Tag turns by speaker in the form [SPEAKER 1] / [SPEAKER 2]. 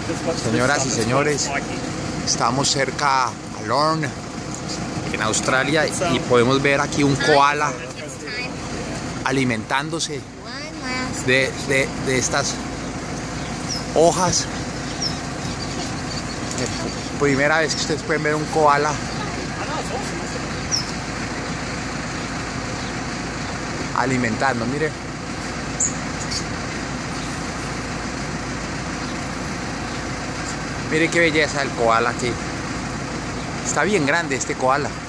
[SPEAKER 1] Señoras y señores, estamos cerca a Lorne, en Australia, y podemos ver aquí un koala alimentándose de estas hojas. Primera vez que ustedes pueden ver un koala alimentando, mire. Mire qué belleza el koala aquí. Está bien grande este koala.